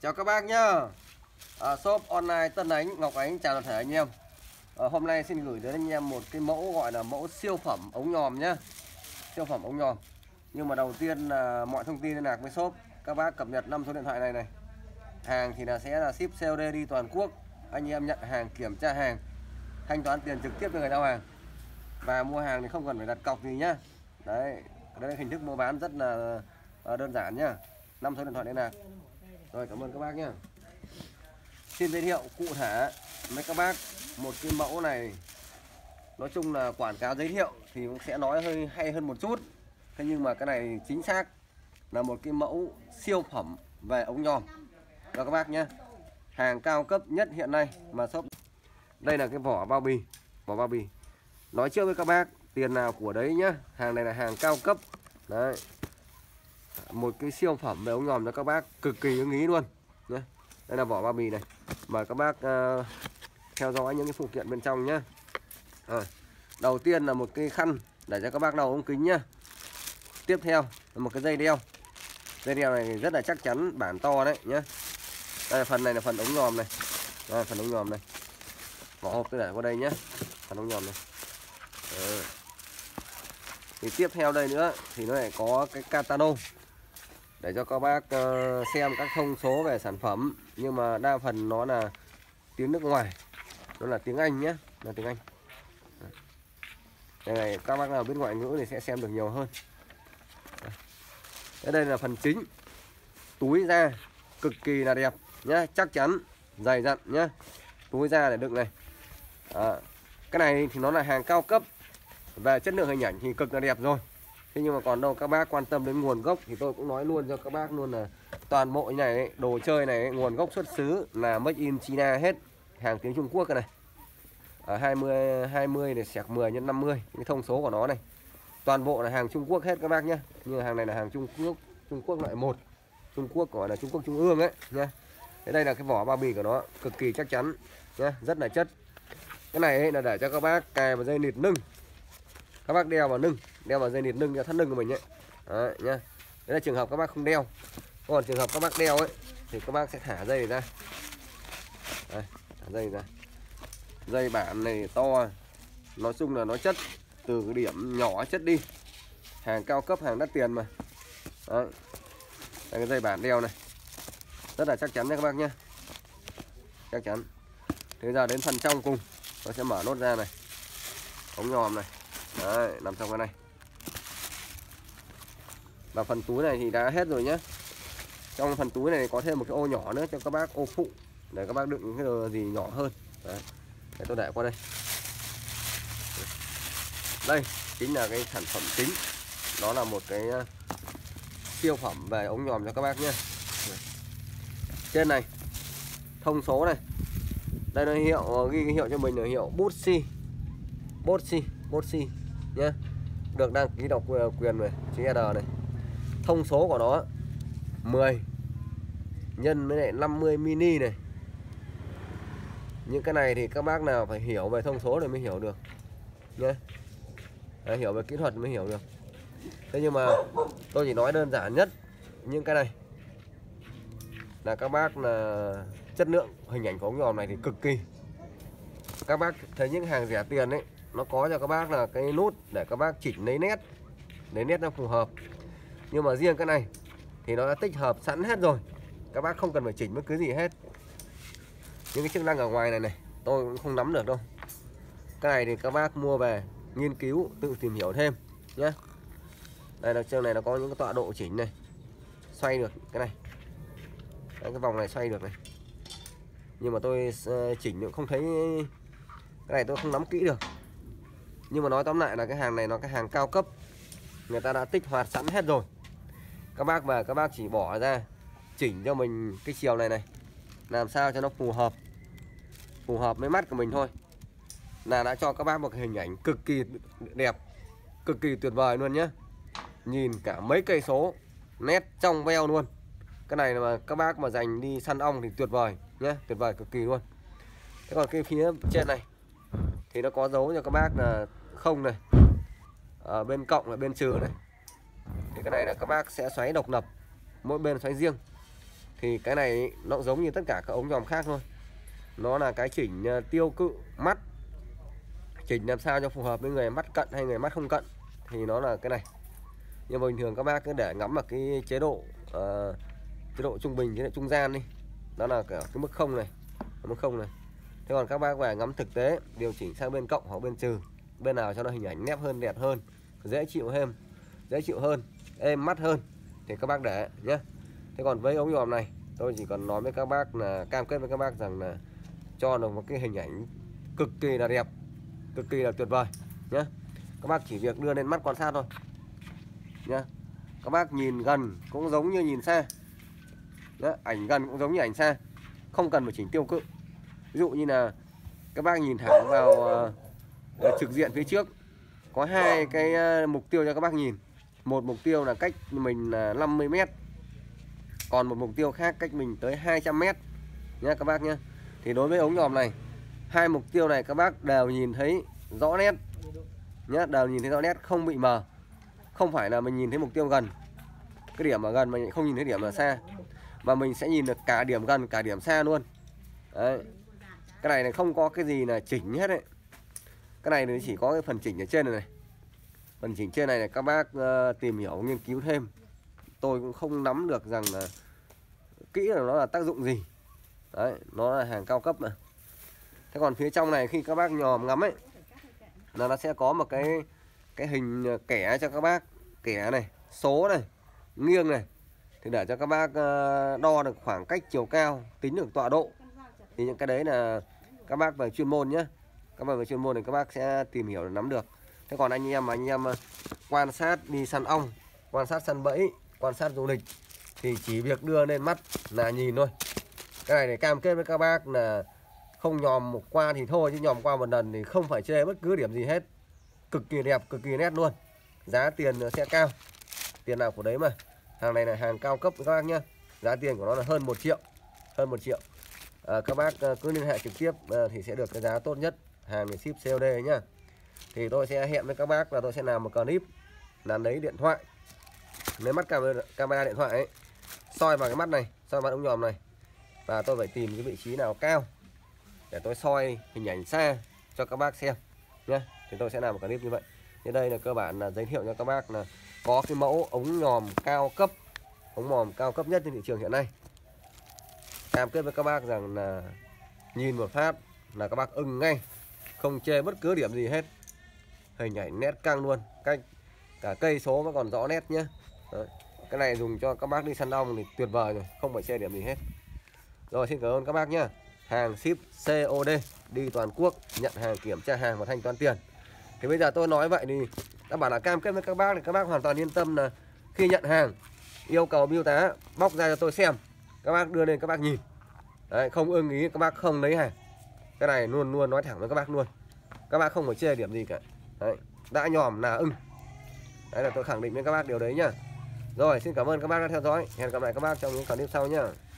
Chào các bác nhá. Shop online Tân Ánh, Ngọc Ánh chào toàn thể anh em. Hôm nay xin gửi đến anh em một cái mẫu gọi là mẫu siêu phẩm ống nhòm nhá. Siêu phẩm ống nhòm. Nhưng mà đầu tiên là mọi thông tin liên lạc với shop, các bác cập nhật 5 số điện thoại này. Hàng thì sẽ là ship COD đi toàn quốc. Anh em nhận hàng, kiểm tra hàng, thanh toán tiền trực tiếp cho người giao hàng. Và mua hàng thì không cần phải đặt cọc gì nhá. Đấy, đây là hình thức mua bán rất là đơn giản nhá. 5 số điện thoại liên lạc. Rồi, cảm ơn các bác nhé. Xin giới thiệu cụ thể với các bác một cái mẫu này. Nói chung là quảng cáo giới thiệu thì cũng sẽ nói hơi hay hơn một chút. Thế nhưng mà cái này chính xác là một cái mẫu siêu phẩm về ống nhòm cho các bác nhé. Hàng cao cấp nhất hiện nay mà shop. Đây là cái vỏ bao bì. Vỏ bao bì. Nói trước với các bác, tiền nào của đấy nhá. Hàng này là hàng cao cấp. Đấy. Một cái siêu phẩm về ống nhòm cho các bác cực kỳ ưng ý luôn nhé. Đây là vỏ bao bì này. Mời các bác theo dõi những cái phụ kiện bên trong nhé. Đầu tiên là một cái khăn để cho các bác lau ống kính nhá. Tiếp theo là một cái dây đeo. Dây đeo này rất là chắc chắn, bản to đấy nhé. Đây là phần này là phần ống nhòm này. Đây, phần ống nhòm này. Vỏ hộp tôi để qua đây nhé. Phần ống nhòm này. Thì tiếp theo đây nữa thì nó lại có cái catalo để cho các bác xem các thông số về sản phẩm, nhưng mà đa phần nó là tiếng nước ngoài, nó là tiếng Anh nhé, là tiếng Anh. Đây này, các bác nào biết ngoại ngữ thì sẽ xem được nhiều hơn. Đây là phần chính, túi da cực kỳ là đẹp nhé, chắc chắn, dày dặn nhé, túi da để đựng này. Cái này thì nó là hàng cao cấp, về chất lượng hình ảnh thì cực là đẹp rồi. Thế nhưng mà còn đâu các bác quan tâm đến nguồn gốc thì tôi cũng nói luôn cho các bác luôn là toàn bộ này ấy, đồ chơi này ấy, nguồn gốc xuất xứ là made in China hết, hàng tiếng Trung Quốc cái này. 20 để sẹt 10 x 50 cái thông số của nó này. Toàn bộ là hàng Trung Quốc hết các bác nhé. Nhưng hàng này là hàng Trung Quốc loại 1. Trung Quốc gọi là Trung Quốc Trung ương ấy nhá. Thế đây là cái vỏ bao bì của nó, cực kỳ chắc chắn nhá, rất là chất. Cái này ấy là để cho các bác cài vào dây nịt lưng. Các bác đeo vào lưng, đeo vào dây nịt lưng cho thắt lưng của mình ấy. Đấy nhá. Đấy là trường hợp các bác không đeo. Còn trường hợp các bác đeo ấy thì các bác sẽ thả dây ra. Đây, thả dây ra. Dây bản này to. Nói chung là nó chất từ cái điểm nhỏ chất đi. Hàng cao cấp, hàng đắt tiền mà. Đấy. Đây cái dây bản đeo này. Rất là chắc chắn nha các bác nhé. Chắc chắn. Thế giờ đến phần trong cùng, tôi sẽ mở nốt ra này. Ống nhòm này. Đấy, nằm trong cái này. Và phần túi này thì đã hết rồi nhé. Trong phần túi này có thêm một cái ô nhỏ nữa cho các bác, ô phụ để các bác đựng những cái đồ gì nhỏ hơn. Đấy. Để tôi để qua đây. Đây chính là cái sản phẩm chính. Nó là một cái siêu phẩm về ống nhòm cho các bác nhé. Trên này thông số này. Đây là hiệu, ghi cái hiệu cho mình là hiệu Bossy nhé. Được đăng ký độc quyền này, chữ R này. Thông số của nó 10 nhân với lại 50 mini này. Những cái này thì các bác nào phải hiểu về thông số thì mới hiểu được nhé. Đấy, hiểu về kỹ thuật mới hiểu được. Thế nhưng mà tôi chỉ nói đơn giản nhất những cái này là các bác là chất lượng hình ảnh của ống nhòm này thì cực kỳ. Các bác thấy những hàng rẻ tiền ấy, nó có cho các bác là cái nút để các bác chỉnh lấy nét nó phù hợp. Nhưng mà riêng cái này thì nó đã tích hợp sẵn hết rồi, các bác không cần phải chỉnh bất cứ gì hết. Những cái chức năng ở ngoài này này tôi cũng không nắm được đâu. Cái này thì các bác mua về nghiên cứu, tự tìm hiểu thêm nhé. Đây là trên này nó có những cái tọa độ chỉnh này, xoay được cái này. Đấy, cái vòng này xoay được này. Nhưng mà tôi chỉnh cũng không thấy. Cái này tôi không nắm kỹ được. Nhưng mà nói tóm lại là cái hàng này nó cái hàng cao cấp, người ta đã tích hoạt sẵn hết rồi. Các bác về các bác chỉ bỏ ra chỉnh cho mình cái chiều này này, làm sao cho nó phù hợp với mắt của mình thôi, là đã cho các bác một cái hình ảnh cực kỳ đẹp, cực kỳ tuyệt vời luôn nhé. Nhìn cả mấy cây số nét trong veo luôn. Cái này mà các bác mà dành đi săn ong thì tuyệt vời nhé, tuyệt vời cực kỳ luôn. Thế còn cái phía trên này thì nó có dấu cho các bác là không này, ở bên cộng và bên trừ này. Thì cái này là các bác sẽ xoáy độc lập, mỗi bên xoáy riêng. Thì cái này nó giống như tất cả các ống nhòm khác thôi. Nó là cái chỉnh tiêu cự mắt, chỉnh làm sao cho phù hợp với người mắt cận hay người mắt không cận, thì nó là cái này. Nhưng bình thường các bác cứ để ngắm vào cái chế độ trung bình, chế độ trung gian đi, đó là cái mức 0 này, mức 0 này. Thế còn các bác về ngắm thực tế, điều chỉnh sang bên cộng hoặc bên trừ, bên nào cho nó hình ảnh nét hơn, đẹp hơn, dễ chịu hơn, êm mắt hơn thì các bác để nhé. Thế còn với ống nhòm này, tôi chỉ còn nói với các bác là cam kết với các bác rằng là cho được một cái hình ảnh cực kỳ là đẹp, cực kỳ là tuyệt vời nhé. Các bác chỉ việc đưa lên mắt quan sát thôi nhé. Các bác nhìn gần cũng giống như nhìn xa nhé. Ảnh gần cũng giống như ảnh xa, không cần phải chỉnh tiêu cự. Ví dụ như là các bác nhìn thẳng vào trực diện phía trước, có hai cái mục tiêu cho các bác nhìn. Một mục tiêu là cách mình là 50 m, còn một mục tiêu khác cách mình tới 200 m nhé các bác nhé. Thì đối với ống nhòm này, hai mục tiêu này các bác đều nhìn thấy rõ nét nhé, đều nhìn thấy rõ nét, không bị mờ. Không phải là mình nhìn thấy mục tiêu gần, cái điểm ở gần mình không nhìn thấy điểm ở xa, mà mình sẽ nhìn được cả điểm gần cả điểm xa luôn. Đấy. Cái này không có cái gì là chỉnh hết đấy. Cái này thì chỉ có cái phần chỉnh ở trên này, phần chỉnh trên này các bác tìm hiểu nghiên cứu thêm. Tôi cũng không nắm được rằng là kỹ là nó là tác dụng gì. Đấy, nó là hàng cao cấp mà. Thế còn phía trong này khi các bác nhòm ngắm ấy, là nó sẽ có một cái hình kẻ cho các bác, kẻ này, số này, nghiêng này, thì để cho các bác đo được khoảng cách chiều cao, tính được tọa độ. Thì những cái đấy là các bác về chuyên môn nhé. Các bác về chuyên môn thì các bác sẽ tìm hiểu để nắm được. Thế còn anh em quan sát đi săn ong, quan sát săn bẫy, quan sát du lịch thì chỉ việc đưa lên mắt là nhìn thôi. Cái này để cam kết với các bác là không nhòm một qua thì thôi, chứ nhòm qua một lần thì không phải chê bất cứ điểm gì hết. Cực kỳ đẹp, cực kỳ nét luôn. Giá tiền sẽ cao, tiền nào của đấy mà. Hàng này là hàng cao cấp các bác nhé. Giá tiền của nó là hơn 1 triệu, hơn 1 triệu. Các bác cứ liên hệ trực tiếp thì sẽ được cái giá tốt nhất. Hàng thì ship COD nhá. Thì tôi sẽ hẹn với các bác là tôi sẽ làm một clip là lấy điện thoại, lấy mắt camera điện thoại ấy, soi vào cái mắt này, soi vào ống nhòm này, và tôi phải tìm cái vị trí nào cao để tôi soi hình ảnh xa cho các bác xem nhé. Thì tôi sẽ làm một clip như vậy. Thì đây là cơ bản là giới thiệu cho các bác là có cái mẫu ống nhòm cao cấp, ống nhòm cao cấp nhất trên thị trường hiện nay. Cam kết với các bác rằng là nhìn một phát là các bác ưng ngay, không chê bất cứ điểm gì hết. Hình ảnh nét căng luôn, cách cả cây số vẫn còn rõ nét nhé. Đấy. Cái này dùng cho các bác đi săn ong thì tuyệt vời rồi, không phải chê điểm gì hết. Rồi, xin cảm ơn các bác nhé. Hàng ship COD đi toàn quốc, nhận hàng, kiểm tra hàng và thanh toán tiền. Thì bây giờ tôi nói vậy thì các bạn là cam kết với các bác thì các bác hoàn toàn yên tâm là khi nhận hàng, yêu cầu bưu tá bóc ra cho tôi xem, các bác đưa lên các bác nhìn. Đấy, không ưng ý các bác không lấy hàng. Cái này luôn luôn nói thẳng với các bác luôn. Các bác không phải chê điểm gì cả. Đấy, đã nhòm là ưng. Đấy là tôi khẳng định với các bác điều đấy nhá. Rồi, xin cảm ơn các bác đã theo dõi. Hẹn gặp lại các bác trong những clip sau nhá.